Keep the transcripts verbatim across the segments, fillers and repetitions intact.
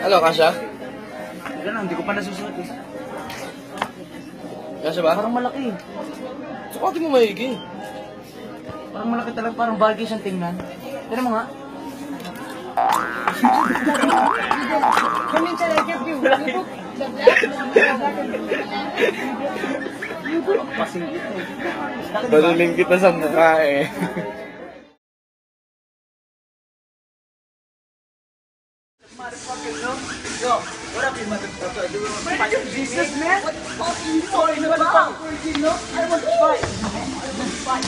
Ano, kasha? Wala lang, hindi ko pa nasusuot eh. Kasha ba? Parang malaki. Sukatin mo maigi. Parang malaki talaga, parang bagay siyang tingnan. Tira mo nga. Come in till I give you. You book the black and the black and the You book. Pasingit eh. Baluling kita sa mukha eh. Motherfucker, no? Yo, what up, you motherfucker? Jesus, man. What the fuck are you talking about? You know, I want to fight. I want to fight.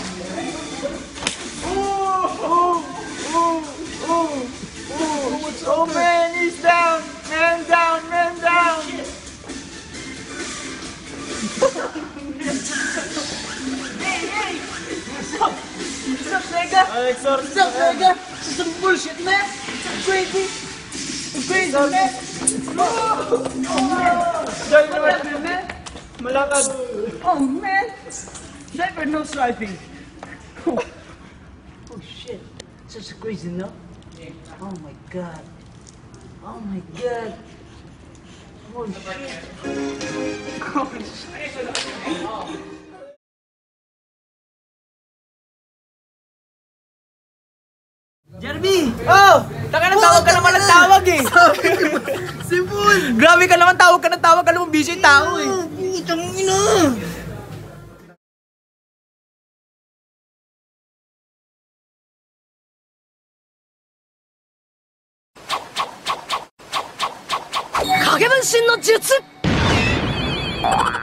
Ooh, ooh, ooh, ooh, ooh. Oh man, he's down. Man down, man down. Hey, hey. What's up? What's up, nigga? Alex, sorry. What's up, nigga? This is some bullshit, man. Some crazy. Some crazy, man. Oh, Joy naman, man. Malakad. oh man. Never no swiping. Oh. Oh shit. Such a crazy, no? Oh my god. Oh my god. Oh shit. Oh shit. Jerby! Oh! Taka na tawag ka naman ng tawag eh! Simple! Grabe ka naman, tawag ka ng tawag, alam mo busy yung tao eh! Putang ina! Kagebenshin no jutsu!